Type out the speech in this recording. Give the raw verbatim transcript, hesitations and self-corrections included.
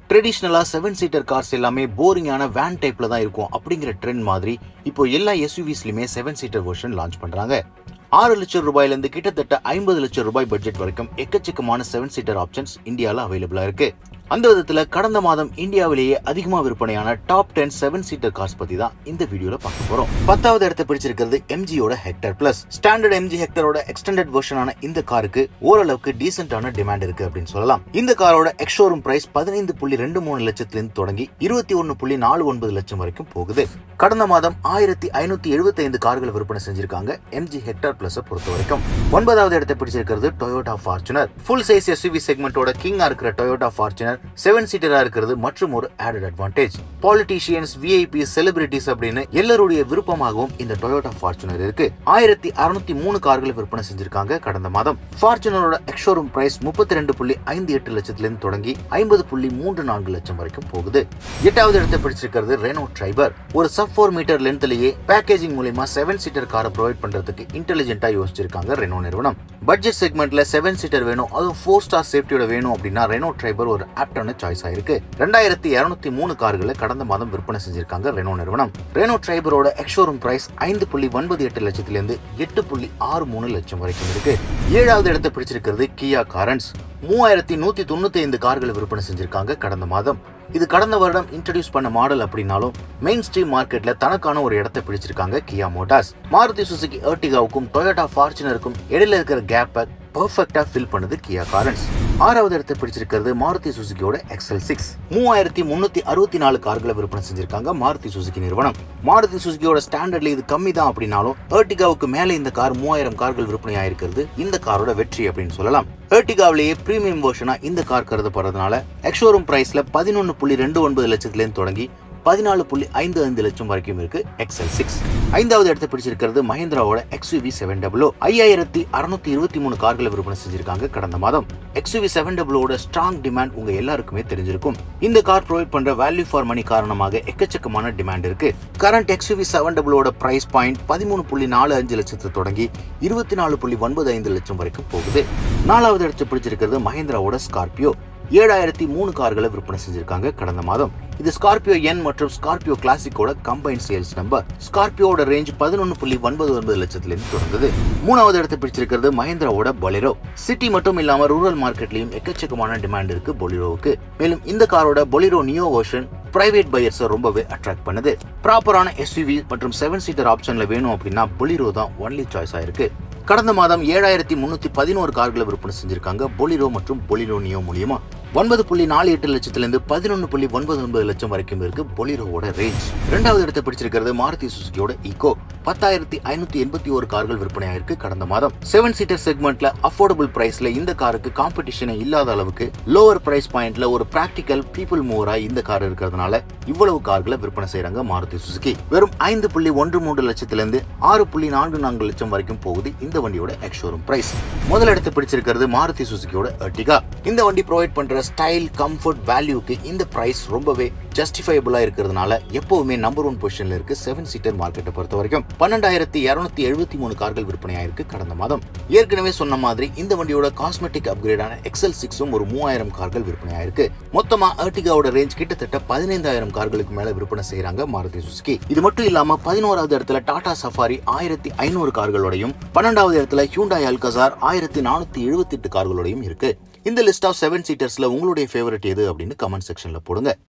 ட்ரெடிஷ்னலா seven seater cars எல்லாமே போரிங்கான van டைப்ல தான் இருக்கும் அப்படிங்கிற ட்ரெண்ட் மாதிரி இப்போ எல்லா எஸ்யூவிஸ்லயுமே செவன் சீட்டர் வெர்ஷன் லான்ச் பண்றாங்க. ஆறு லட்சம் ரூபாயில இருந்து கிட்டத்தட்ட ஐம்பது லட்சம் ரூபாய் பட்ஜெட் வரைக்கும் எக்கச்சக்கமான செவன் சீட்டர் ஆப்ஷன்ஸ் இந்தியால அவைலபிளா இருக்கு. அந்த விதத்துல கடந்த மாதம் இந்தியாவிலேயே அதிகமா விற்பனையான top ten seven seater cars பத்தி தான் இந்த வீடியோல பார்க்க போறோம். பத்தாவது இடத்தை பிடிச்சிருக்கிறது எம்ஜியோட ஹெக்டர் பிளஸ். ஸ்டாண்டர்ட் எம்ஜி ஹெக்டரோட எக்ஸ்டெண்டட் வெர்ஷனான இந்த காருக்கு ஓரளவுக்கு டீசென்டான டிமாண்ட் இருக்கு அப்படின்னு சொல்லலாம். இந்த காரோட எக்ஸ்ஷோரூம் பிரைஸ் பதினைந்து புள்ளி ரெண்டு மூணு லட்சத்திலிருந்து தொடங்கி இருபத்தி ஒன்னு புள்ளி நாலு ஒன்பது லட்சம் வரைக்கும் போகுது. கடந்த மாதம் ஆயிரத்தி ஐநூத்தி எழுபத்தி ஐந்து கார்கள் விற்பனை செஞ்சிருக்காங்க எம்ஜி ஹெக்டர் பிளஸ் பொறுத்த வரைக்கும். ஒன்பதாவது இடத்தை பிடிச்சிருக்கிறது Toyota Fortuner. Full size SUV செக்மெண்டோட கிங்கா இருக்கிற டொயோட்டா ஃபார்ச்சுனர் செவன் சீட்டரா இருக்கிறது மற்றும் ஒரு added advantage. Politicians, VIP, celebrities அப்படின்னு எல்லாருடைய விருப்பமாகவும் இந்த டொயோட்டா ஃபார்ச்சுனர் இருக்கு. ஆயிரத்தி அறுநூத்தி மூணு கார்கள் விற்பனை செஞ்சிருக்காங்க கடந்த மாதம். ஃபார்ச்சுனரோட எக்ஸ்ஷோரூம் பிரைஸ் முப்பத்தி ரெண்டு புள்ளி ஐந்து எட்டு லட்சத்திலிருந்து தொடங்கி ஐம்பது புள்ளி மூன்று நான்கு லட்சம் வரைக்கும் போகுது. எட்டாவது இடத்தை பிடிச்சிருக்கிறது ரெனோ ட்ரைபர். ஒரு சப் போர் மீட்டர் லென்த்லயே பேக்கேஜிங் மூலமா செவன் சீட்டர் காரை ப்ரொவைட் பண்றதுக்கு இன்டெலிஜென்ட்டா யோசிச்சிருக்காங்க ரெனோ நிறுவனம். பட்ஜெட் செக்மெண்ட்ல செவன் சீட்டர் வேணும், அதுவும் ஃபோர் ஸ்டார் சேஃப்டியோட வேணும் அப்படின்னா ரெனோ ட்ரைபர் ஒரு ஆப்டான சாய்ஸ் ஆயிருக்கு. ரெண்டாயிரத்தி இருநூத்தி மூணு கார்களை கடந்த மாதம் விற்பனை செஞ்சிருக்காங்க ரெனோ நிறுவனம். ரெனோ ட்ரைபரோட எக்ஸ்ஷோரூம் பிரைஸ் ஐந்து புள்ளி ஒன்பது எட்டு லட்சத்திலிருந்து எட்டு புள்ளி ஆறு மூணு லட்சம் வரைக்கும் இருக்கு. ஏழாவது இடத்தை பிடிச்சிருக்கிறது கியா காரன்ஸ். மூவாயிரத்தி நூத்தி தொண்ணூத்தி ஐந்து கார்களை விற்பனை செஞ்சிருக்காங்க கடந்த மாதம். இது கடந்த வருடம் இன்ட்ரோடியூஸ் பண்ண மாடல் அப்படின்னாலும் மெயின் ஸ்ட்ரீம் மார்க்கெட்ல தனக்கான ஒரு இடத்தை பிடிச்சிருக்காங்க கியா மோட்டார்ஸ். மாருதி சுசுகி எர்டிகாவுக்கும் டொயோட்டா ஃபார்ச்சுனருக்கும் இடையில இருக்கிற கேப்பை பெர்ஃபெக்ட்டா ஃபில் பண்ணுது கியா காரன்ஸ். ஆறாவது இடத்தை பிடிச்சிருக்கிறது மாருதி சுசுகியோட எக்ஸ்எல் சிக்ஸ். மூவாயிரத்தி முன்னூத்தி அறுபத்தி நாலு கார்களை விற்பனை செஞ்சிருக்காங்க மாருதி சுசுகி நிறுவனம். மாருதி சுசுகியோட ஸ்டாண்டர்ட்ல இது கம்மி தான் அப்படின்னாலும் எர்டிகாவுக்கு மேலே இந்த கார் மூவாயிரம் கார்கள் விற்பனை ஆயிருக்கிறது இந்த காரோட வெற்றி அப்படின்னு சொல்லலாம். எர்டிகாவிலேயே பிரீமியம் வெர்ஷனா இந்த கார் கருதப்படுறதுனால எக்ஸ்ஷோரூம் பிரைஸ்ல பதினொன்னு புள்ளி ரெண்டு ஒன்பது லட்சத்திலிருந்து தொடங்கி பதினாலு புள்ளி ஐந்து ஐந்து லட்சம் வரைக்கும் இருக்கு எக்ஸ்எல் சிக்ஸ். ஐந்தாவது இடத்தை பிடிச்சிருக்கிறது மஹிந்திராவோட எக்ஸ்யூவி செவன் டபுள் ஓ. ஐயாயிரத்தி அறுநூத்தி இருபத்தி மூணு கார்களை விற்பனை செஞ்சிருக்காங்க கடந்த மாதம். எக்ஸ்யூவி செவன் டபுள் ஓட ஸ்ட்ராங் டிமாண்ட் உங்க எல்லாருக்குமே தெரிஞ்சிருக்கும். இந்த கார் ப்ரொவைட் பண்ற வேல்யூ ஃபார் மணி காரணமாக எக்கச்சக்கமான டிமாண்ட் இருக்கு. கரண்ட் எக்ஸ்யூவி செவன் டபுள் ஓட பிரைஸ் பாயிண்ட் பதிமூணு புள்ளி நாலு அஞ்சு லட்சத்தை தொடங்கி இருபத்தி நாலு புள்ளி ஒன்பது ஐந்து லட்சம் வரைக்கும் போகுது. நாலாவது இடத்தை பிடிச்சிருக்கிறது மஹிந்திராவோட ஸ்கார்பியோ. ஏழாயிரத்தி மூணு கார்களை விற்பனை செஞ்சிருக்காங்க கடந்த மாதம். இது ஸ்கார்பியோ என் மற்றும் ஸ்கார்பியோ கிளாசிக்கோட கம்பைன் சேல்ஸ் நம்பர். ஸ்கார்பியோட ரேஞ்ச் பதினொன்னு புள்ளி ஒன்பது ஒன்பது லட்சத்திலிருந்து தொடங்குது. மூணாவது இடத்தை பிடிச்சிருக்கிறது மஹிந்திராவோட பொலிரோ. சிட்டி மட்டும் இல்லாம ரூரல் மார்க்கெட்லயும் எக்கச்சக்கமான டிமாண்ட் இருக்கு பொலிரோவுக்கு. மேலும் இந்த காரோட Bolero Neo version private buyers ரொம்பவே அட்ராக்ட் பண்ணுது. ப்ராப்பரான எஸ்யூவி மற்றும் செவன் சீட்டர் ஆப்ஷன்ல வேணும் அப்படின்னா பொலிரோ தான் ஒன்லி சாய்ஸ் ஆயிருக்கு. கடந்த மாதம் ஏழாயிரத்தி முன்னூத்தி பதினோரு கார்களை விற்பனை செஞ்சிருக்காங்க பொலிரோ மற்றும் பொலிரோ நியோ மூலியமா. ஒன்பது புள்ளி நாலு எட்டு லட்சத்திலிருந்து பதினொன்னு புள்ளி ஒன்பது ஒன்பது லட்சம் வரைக்கும் இருக்கு பொலிரோவோட ரேஞ்ச். இரண்டாவது இடத்தை பிடிச்சிருக்கிறது மாருதி சுசுகியோட ஈகோ. பத்தாயிரத்தி ஐநூத்தி எண்பத்தி ஒரு கார்கள் விற்பனை ஆயிருக்கு கடந்த மாதம். செவன் சீட்டர் செக்மெண்ட்ல அஃபோர்டபுள் பிரைஸ்ல இந்த காருக்கு காம்படிஷன் இல்லாத அளவுக்கு லோவர் பிரைஸ் பாயிண்ட்ல ஒரு பிராக்டிகல் பீப்புள் மூவரா இந்த கார் இருக்கிறதுனால இவ்வளவு கார்களை விற்பனை செய்யறாங்க மாருதி சுசுகி. வெறும் ஐந்து புள்ளி ஒன்று மூன்று லட்சத்திலிருந்து ஆறு புள்ளி நான்கு நான்கு லட்சம் வரைக்கும் போகுது இந்த வண்டியோட எக்ஸ்ஷோரூம் பிரைஸ். முதல் இடத்தை பிடிச்சிருக்கிறது மாருதி சுசுகியோட எர்டிகா. இந்த வண்டி ப்ரொவைட் பண்ற ஸ்டைல், கம்ஃபர்ட், வேல்யூக்கு இந்த பிரைஸ் ரொம்பவே ஜஸ்டிஃபைபிளா இருக்கிறதுனால எப்பவுமே நம்பர் ஒன் பொசிஷன்ல இருக்கு செவன் சீட்டர் மார்க்கெட்டை பொறுத்த வரைக்கும். பன்னெண்டாயிரத்தி இருநூத்தி எழுபத்தி மூணு கார்கள் விற்பனை ஆயிருக்கு கடந்த மாதம். ஏற்கனவே சொன்ன மாதிரி இந்த வண்டியோட காஸ்மெட்டிக் அப்கிரேடான எக்ஸ்எல் சிக்ஸும் ஒரு மூவாயிரம் கார்கள் விற்பனை ஆயிருக்கு. மொத்தமா எர்டிகாவோட ரேஞ்ச் கிட்டத்தட்ட பதினைந்தாயிரம் கார்களுக்கு மேல விற்பனை செய்யறாங்க மாருதி சுசுகி. இது மட்டும் இல்லாம பதினோராவது இடத்துல டாடா சஃபாரி ஆயிரத்தி ஐநூறு கார்களோடையும், பன்னெண்டாவது இடத்துல ஹியூண்டாய் அல்கசார் ஆயிரத்தி நானூத்தி எழுபத்தி எட்டு கார்களோடையும் இருக்கு. இந்த லிஸ்ட் ஆஃப் செவன் சீட்டர்ஸ்ல உங்களுடைய ஃபேவரட் எது அப்படின்னு கமெண்ட் செக்ஷன்ல போடுங்க.